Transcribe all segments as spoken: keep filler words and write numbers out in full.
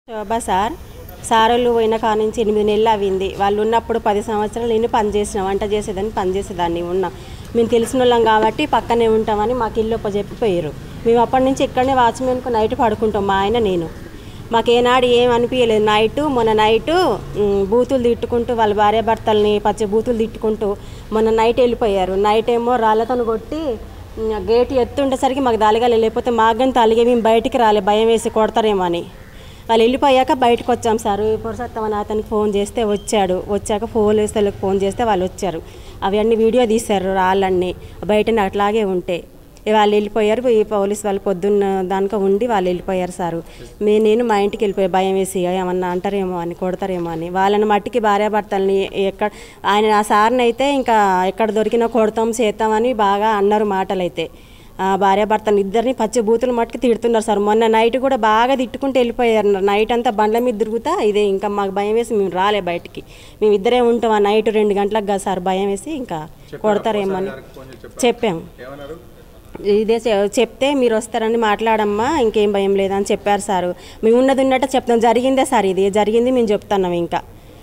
శోభా sir సారోళ్ళు పోయిన కాడ నుంచి ఎనిమిది నెలలు అయింది. వాళ్ళు ఉన్నప్పుడు పది సంవత్సరాలు నేను పని చేసిన వంట చేసేదాన్ని పని చేసేదాన్ని ఉన్నా. మేము తెలిసిన వాళ్ళం కాబట్టి పక్కనే ఉంటామని మాకు ఇల్లు చెప్పిపోయారు. మేము అప్పటి నుంచి ఇక్కడనే వాచ్మెన్కు నైట్ పడుకుంటాం మా ఆయన నేను. మాకేనాడు ఏం అనిపించలేదు. నైటు మొన్న నైటు బూతులు తిట్టుకుంటూ వాళ్ళ భార్యాభర్తల్ని పచ్చ బూతులు తిట్టుకుంటూ మొన్న నైట్ వెళ్ళిపోయారు. నైట్ ఏమో రాళ్ళతో కొట్టి గేటు ఎత్తుండేసరికి మాకు దాలిగాలి, లేకపోతే మాగని తలిగే మేము బయటికి రాలే, భయం వేసి కొడతారేమో అని. వాళ్ళు వెళ్ళిపోయాక బయటకు వచ్చాం సార్. పురుషోత్తమని అతనికి ఫోన్ చేస్తే వచ్చాడు. వచ్చాక పోలీసులకు ఫోన్ చేస్తే వాళ్ళు వచ్చారు. అవన్నీ వీడియో తీశారు రాళ్ళన్నీ బయటనే అట్లాగే ఉంటే. వాళ్ళు వెళ్ళిపోయారు. ఈ పోలీసు వాళ్ళు పొద్దున్న దానిక ఉండి వాళ్ళు వెళ్ళిపోయారు సారు. మే నేను మా ఇంటికి వెళ్ళిపోయాను భయం వేసి ఏమన్నా అంటారేమో అని కొడతారేమో అని. వాళ్ళని మట్టికి భార్యాభర్తల్ని ఎక్కడ ఆయన ఆ సార్ని అయితే ఇంకా ఎక్కడ దొరికినా కొడతాం చేస్తామని బాగా అన్నారు మాటలు అయితే. భార్యాభర్తలు ఇద్దరిని పచ్చి బూతులు మట్టుకు తిడుతున్నారు సార్. మొన్న నైట్ కూడా బాగా తిట్టుకుంటూ వెళ్ళిపోయారు. నైట్ అంతా బండ్ల మీద తిరుగుతా ఇదే ఇంకా మాకు భయం వేసి మేము రాలే బయటికి. మేము ఇద్దరే ఉంటాం. ఆ నైట్ రెండు గంటలకు కదా సార్ భయం వేసి ఇంకా కొడతారేమో అని చెప్పాము. ఇదే చెప్తే మీరు వస్తారని మాట్లాడమ్మా ఇంకేం భయం లేదని చెప్పారు సారు. మేము ఉన్నది ఉన్నట్టు చెప్తాం. జరిగిందే సార్, ఇది జరిగింది మేము చెప్తున్నాం. ఇంకా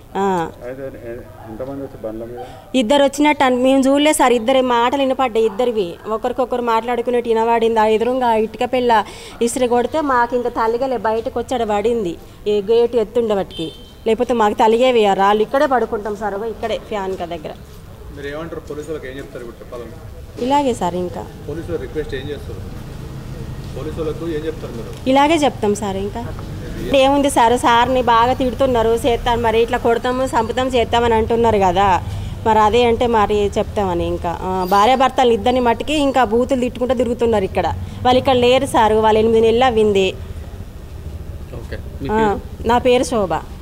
ఇద్దరు వచ్చినట్టు మేము చూడలేదు సార్. ఇద్దరి మాటలు వినపడ్డాయి ఇద్దరివి. ఒకరికొకరు మాట్లాడుకునేట్టు వినవాడింది. ఆ ఎదురుగా ఇటుక పిల్ల ఇసురు కొడితే మాకు ఇంకా తల్లిగలే బయటకు వచ్చాడు పడింది. ఏ గేటు ఎత్తుండే వాటికి, లేకపోతే మాకు తలిగేవి రాళ్ళు. ఇక్కడే పడుకుంటాం సార్, ఇక్కడే ఫ్యాన్ క దగ్గర. ఇలాగే సార్ ఇంకా ఇలాగే చెప్తాం సార్. ఇంకా ఏముంది సార్, సార్ని బాగా తిడుతున్నారు, చేస్తాను మరి ఇట్లా కొడతాము చంపుతాం చేస్తామని అంటున్నారు కదా. మరి అదే అంటే మరి చెప్తామని ఇంకా భార్యాభర్తలు ఇద్దరిని మట్టికి ఇంకా బూతులు తిట్టుకుంటూ తిరుగుతున్నారు ఇక్కడ. వాళ్ళు ఇక్కడ లేరు సార్. వాళ్ళు ఎనిమిది నెలలు అవ్వింది. నా పేరు శోభ.